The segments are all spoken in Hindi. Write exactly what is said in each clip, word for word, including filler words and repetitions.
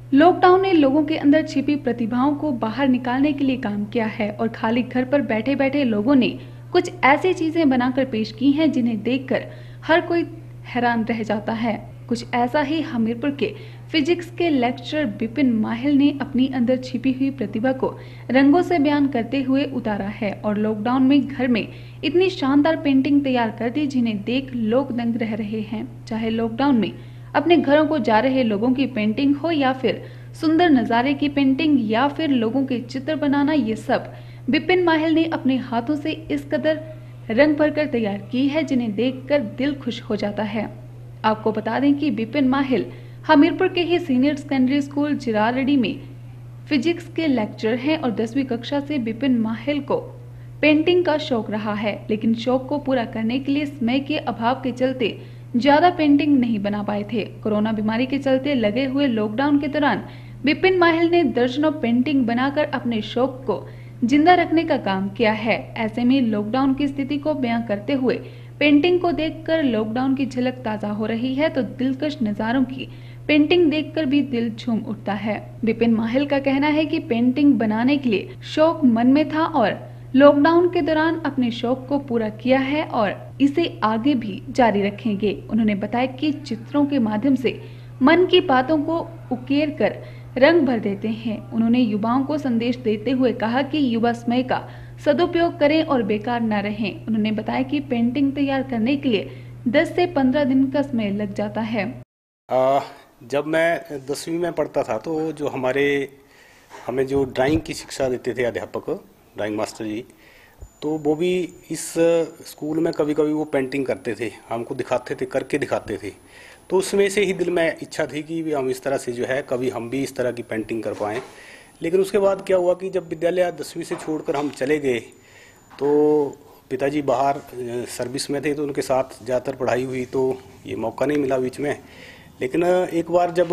लॉकडाउन ने लोगों के अंदर छिपी प्रतिभाओं को बाहर निकालने के लिए काम किया है और खाली घर पर बैठे बैठे लोगों ने कुछ ऐसी चीजें बनाकर पेश की हैं जिन्हें देखकर हर कोई हैरान रह जाता है। कुछ ऐसा ही हमीरपुर के फिजिक्स के लेक्चरर विपिन माहिल ने अपनी अंदर छिपी हुई प्रतिभा को रंगों से बयान करते हुए उतारा है और लॉकडाउन में घर में इतनी शानदार पेंटिंग तैयार कर दी जिन्हें देख लोग दंग रह रहे हैं। चाहे लॉकडाउन में अपने घरों को जा रहे लोगों की पेंटिंग हो या फिर सुंदर नजारे की पेंटिंग या फिर लोगों के चित्र बनाना, ये सब विपिन माहिल ने अपने हाथों से इस कदर रंग भरकर तैयार की है जिन्हें देखकर दिल खुश हो जाता है। आपको बता दें कि विपिन माहिल हमीरपुर के ही सीनियर सेकेंडरी स्कूल चिरारडी में फिजिक्स के लेक्चरर हैं और दसवीं कक्षा से विपिन माहिल को पेंटिंग का शौक रहा है, लेकिन शौक को पूरा करने के लिए समय के अभाव के चलते ज्यादा पेंटिंग नहीं बना पाए थे। कोरोना बीमारी के चलते लगे हुए लॉकडाउन के दौरान विपिन माहिल ने दर्जनों पेंटिंग बनाकर अपने शौक को जिंदा रखने का काम किया है। ऐसे में लॉकडाउन की स्थिति को बयां करते हुए पेंटिंग को देखकर लॉकडाउन की झलक ताजा हो रही है तो दिलकश नजारों की पेंटिंग देखकर भी दिल झूम उठता है। विपिन माहिल का कहना है कि पेंटिंग बनाने के लिए शौक मन में था और लॉकडाउन के दौरान अपने शौक को पूरा किया है और इसे आगे भी जारी रखेंगे। उन्होंने बताया कि चित्रों के माध्यम से मन की बातों को उकेर कर रंग भर देते हैं। उन्होंने युवाओं को संदेश देते हुए कहा कि युवा समय का सदुपयोग करें और बेकार न रहें। उन्होंने बताया कि पेंटिंग तैयार करने के लिए दस से पंद्रह दिन का समय लग जाता है। आ, जब मैं दसवीं में पढ़ता था तो जो हमारे हमें जो ड्राइंग की शिक्षा देते थे अध्यापक, ड्राइंग मास्टर जी, तो वो भी इस स्कूल में कभी कभी वो पेंटिंग करते थे, हमको दिखाते थे, करके दिखाते थे। तो उसमें से ही दिल में इच्छा थी कि हम इस तरह से जो है कभी हम भी इस तरह की पेंटिंग कर पाएँ। लेकिन उसके बाद क्या हुआ कि जब विद्यालय दसवीं से छोड़कर हम चले गए तो पिताजी बाहर सर्विस में थे तो उनके साथ ज़्यादातर पढ़ाई हुई, तो ये मौका नहीं मिला बीच में। लेकिन एक बार जब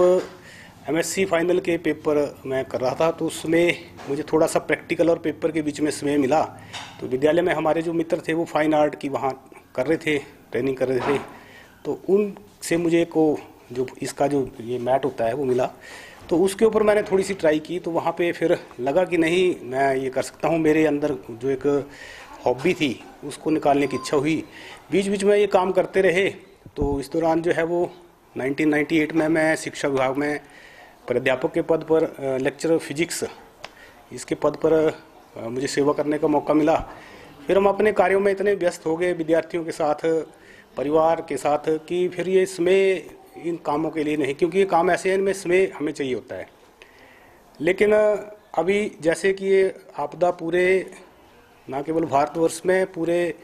एमएससी फाइनल के पेपर मैं कर रहा था तो उसमें मुझे थोड़ा सा प्रैक्टिकल और पेपर के बीच में समय मिला। तो विद्यालय में हमारे जो मित्र थे वो फाइन आर्ट की वहाँ कर रहे थे, ट्रेनिंग कर रहे थे, तो उनसे मुझे को जो इसका जो ये मैट होता है वो मिला। तो उसके ऊपर मैंने थोड़ी सी ट्राई की तो वहाँ पे फिर लगा कि नहीं, मैं ये कर सकता हूँ। मेरे अंदर जो एक हॉबी थी उसको निकालने की इच्छा हुई। बीच बीच में ये काम करते रहे। तो इस दौरान जो है वो नाइनटीन नाइंटी एट में मैं शिक्षा विभाग में प्राध्यापक के पद पर, लेक्चरर फिजिक्स, इसके पद पर मुझे सेवा करने का मौका मिला। फिर हम अपने कार्यों में इतने व्यस्त हो गए विद्यार्थियों के साथ, परिवार के साथ, कि फिर ये समय इन कामों के लिए नहीं, क्योंकि ये काम ऐसे हैं इनमें समय हमें चाहिए होता है। लेकिन अभी जैसे कि ये आपदा पूरे ना केवल भारतवर्ष में, पूरे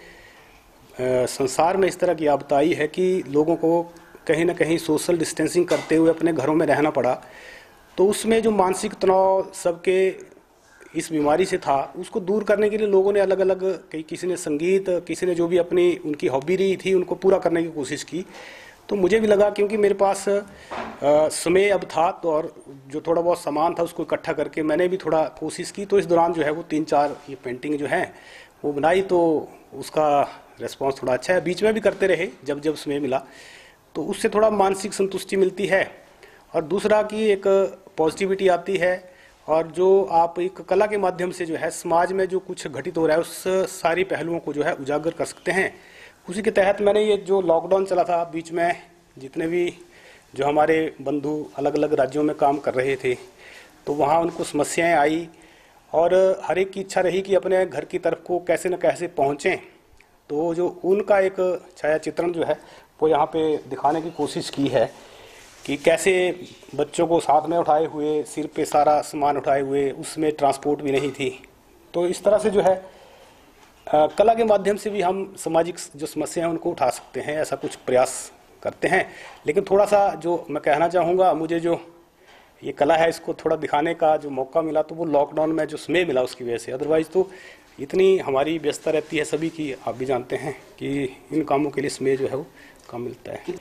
संसार में इस तरह की आपदा आई है कि लोगों को कहीं ना कहीं सोशल डिस्टेंसिंग करते हुए अपने घरों में रहना पड़ा। तो उसमें जो मानसिक तनाव सबके इस बीमारी से था उसको दूर करने के लिए लोगों ने अलग अलग, कई किसी ने संगीत, किसी ने जो भी अपनी उनकी हॉबी रही थी उनको पूरा करने की कोशिश की। तो मुझे भी लगा क्योंकि मेरे पास आ, समय अब था तो और जो थोड़ा बहुत सामान था उसको इकट्ठा करके मैंने भी थोड़ा कोशिश की। तो इस दौरान जो है वो तीन चार ये पेंटिंग जो है वो बनाई, तो उसका रिस्पॉन्स थोड़ा अच्छा है। बीच में भी करते रहे जब जब समय मिला, तो उससे थोड़ा मानसिक संतुष्टि मिलती है और दूसरा कि एक पॉजिटिविटी आती है। और जो आप एक कला के माध्यम से जो है समाज में जो कुछ घटित हो रहा है उस सारी पहलुओं को जो है उजागर कर सकते हैं। उसी के तहत मैंने ये जो लॉकडाउन चला था बीच में, जितने भी जो हमारे बंधु अलग अलग राज्यों में काम कर रहे थे तो वहाँ उनको समस्याएं आई और हर एक की इच्छा रही कि अपने घर की तरफ को कैसे न कैसे पहुँचें। तो जो उनका एक छाया चित्रण जो है वो यहाँ पे दिखाने की कोशिश की है कि कैसे बच्चों को साथ में उठाए हुए, सिर पे सारा सामान उठाए हुए, उसमें ट्रांसपोर्ट भी नहीं थी। तो इस तरह से जो है आ, कला के माध्यम से भी हम सामाजिक जो समस्या है उनको उठा सकते हैं, ऐसा कुछ प्रयास करते हैं। लेकिन थोड़ा सा जो मैं कहना चाहूँगा, मुझे जो ये कला है इसको थोड़ा दिखाने का जो मौका मिला तो वो लॉकडाउन में जो समय मिला उसकी वजह से। अदरवाइज तो इतनी हमारी व्यस्तता रहती है सभी की, आप भी जानते हैं कि इन कामों के लिए समय जो है वो कम मिलता है।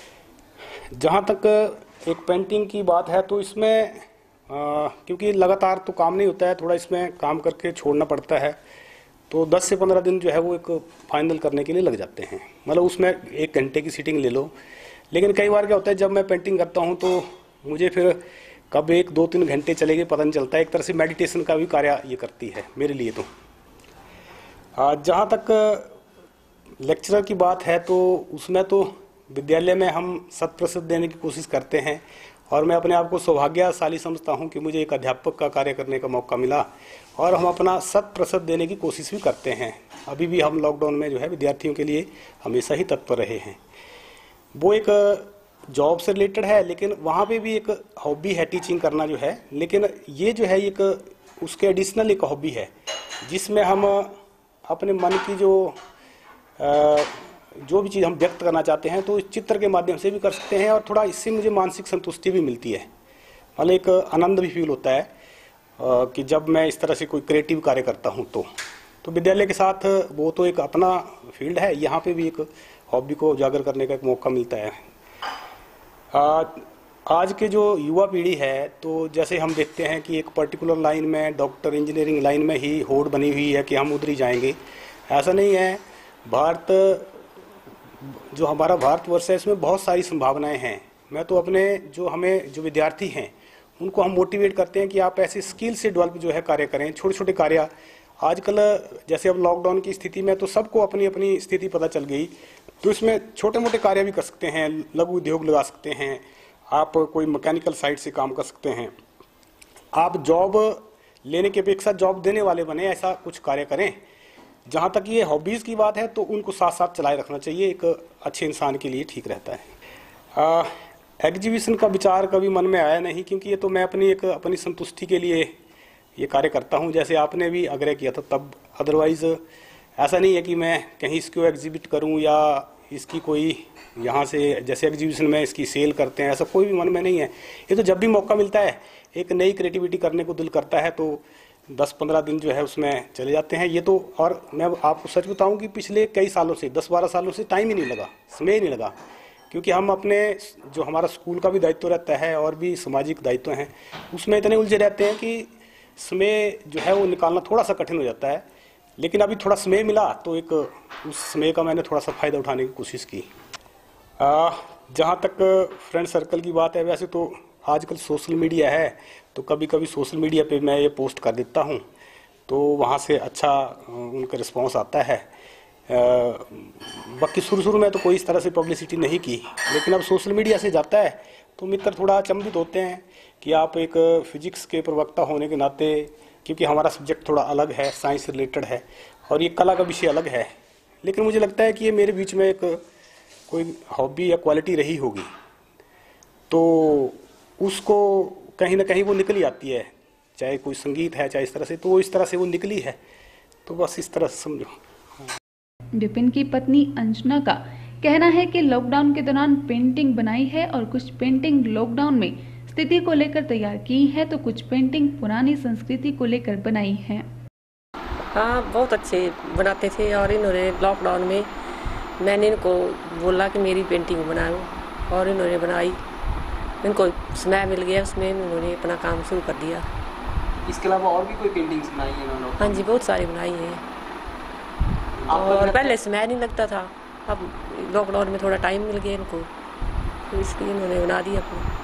जहाँ तक एक पेंटिंग की बात है तो इसमें आ, क्योंकि लगातार तो काम नहीं होता है, थोड़ा इसमें काम करके छोड़ना पड़ता है। तो दस से पंद्रह दिन जो है वो एक फाइनल करने के लिए लग जाते हैं। मतलब उसमें एक घंटे की सीटिंग ले लो। लेकिन कई बार क्या होता है, जब मैं पेंटिंग करता हूँ तो मुझे फिर कब एक दो तीन घंटे चले गए पता नहीं चलता है। एक तरह से मेडिटेशन का भी कार्य ये करती है मेरे लिए। तो जहाँ तक लेक्चरर की बात है तो उसमें तो विद्यालय में हम शत प्रतिशत देने की कोशिश करते हैं, और मैं अपने आप को सौभाग्यशाली समझता हूं कि मुझे एक अध्यापक का कार्य करने का मौका मिला, और हम अपना शत प्रतिशत देने की कोशिश भी करते हैं। अभी भी हम लॉकडाउन में जो है विद्यार्थियों के लिए हमेशा ही तत्पर रहे हैं। वो एक जॉब से रिलेटेड है, लेकिन वहाँ पे भी एक हॉबी है टीचिंग करना जो है, लेकिन ये जो है एक उसके एडिशनल एक हॉबी है जिसमें हम अपने मन की जो जो भी चीज़ हम व्यक्त करना चाहते हैं तो इस चित्र के माध्यम से भी कर सकते हैं, और थोड़ा इससे मुझे मानसिक संतुष्टि भी मिलती है, मतलब एक आनंद भी फील होता है कि जब मैं इस तरह से कोई क्रिएटिव कार्य करता हूं। तो तो विद्यालय के साथ वो तो एक अपना फील्ड है, यहाँ पे भी एक हॉबी को उजागर करने का एक मौका मिलता है। आज आज के जो युवा पीढ़ी है तो जैसे हम देखते हैं कि एक पर्टिकुलर लाइन में, डॉक्टर इंजीनियरिंग लाइन में ही होड़ बनी हुई है कि हम उधर ही जाएंगे। ऐसा नहीं है। भारत जो हमारा भारतवर्ष है इसमें बहुत सारी संभावनाएं हैं। मैं तो अपने जो हमें जो विद्यार्थी हैं उनको हम मोटिवेट करते हैं कि आप ऐसे स्किल से डेवलप जो है कार्य करें, छोटे छोटे कार्य। आजकल जैसे अब लॉकडाउन की स्थिति में तो सबको अपनी अपनी स्थिति पता चल गई, तो इसमें छोटे मोटे कार्य भी कर सकते हैं, लघु उद्योग लगा सकते हैं, आप कोई मैकेनिकल साइड से काम कर सकते हैं। आप जॉब लेने की अपेक्षा जॉब देने वाले बने, ऐसा कुछ कार्य करें। जहाँ तक ये हॉबीज़ की बात है तो उनको साथ साथ चलाए रखना चाहिए, एक अच्छे इंसान के लिए ठीक रहता है। एग्जीबिशन का विचार कभी मन में आया नहीं, क्योंकि ये तो मैं अपनी एक अपनी संतुष्टि के लिए ये कार्य करता हूँ, जैसे आपने भी आग्रह किया था तब। अदरवाइज ऐसा नहीं है कि मैं कहीं इसको एग्जिबिट करूँ या इसकी कोई यहाँ से जैसे एग्जीबिशन में इसकी सेल करते हैं, ऐसा कोई भी मन में नहीं है। ये तो जब भी मौका मिलता है एक नई क्रिएटिविटी करने को दिल करता है तो दस पंद्रह दिन जो है उसमें चले जाते हैं। ये तो, और मैं आपको सच बताऊं कि पिछले कई सालों से दस बारह सालों से टाइम ही नहीं लगा, समय ही नहीं लगा, क्योंकि हम अपने जो हमारा स्कूल का भी दायित्व रहता है और भी सामाजिक दायित्व हैं उसमें इतने उलझे रहते हैं कि समय जो है वो निकालना थोड़ा सा कठिन हो जाता है। लेकिन अभी थोड़ा समय मिला तो एक उस समय का मैंने थोड़ा सा फ़ायदा उठाने की कोशिश की। जहाँ तक फ्रेंड सर्कल की बात है, वैसे तो आजकल सोशल मीडिया है तो कभी कभी सोशल मीडिया पे मैं ये पोस्ट कर देता हूँ तो वहाँ से अच्छा उनका रिस्पांस आता है। बाकी शुरू शुरू में तो कोई इस तरह से पब्लिसिटी नहीं की, लेकिन अब सोशल मीडिया से जाता है तो मित्र थोड़ा अचंभित होते हैं कि आप एक फिजिक्स के प्रवक्ता होने के नाते, क्योंकि हमारा सब्जेक्ट थोड़ा अलग है, साइंस रिलेटेड है और ये कला का विषय अलग है, लेकिन मुझे लगता है कि ये मेरे बीच में एक कोई हॉबी या क्वालिटी रही होगी तो उसको कहीं ना कहीं वो निकल ही आती है, चाहे कोई संगीत है चाहे इस तरह से, तो वो इस तरह से वो निकली है। तो बस इस तरह से समझो। विपिन की पत्नी अंजना का कहना है कि लॉकडाउन के दौरान पेंटिंग बनाई है और कुछ पेंटिंग लॉकडाउन में स्थिति को लेकर तैयार की है तो कुछ पेंटिंग पुरानी संस्कृति को लेकर बनाई है। हाँ, बहुत अच्छे बनाते थे और इन्होंने लॉकडाउन में मैंने इनको बोला कि मेरी पेंटिंग बनाओ और इन्होंने बनाई। इनको समय मिल गया, उसमें उन्होंने अपना काम शुरू कर दिया। इसके अलावा और भी कोई पेंटिंग्स बनाई है उन्होंने? हाँ जी, बहुत सारी बनाई हैं। और पहले समय नहीं लगता था, अब लॉकडाउन में थोड़ा टाइम मिल गया इनको तो इसलिए इन्होंने बना दिया अपना।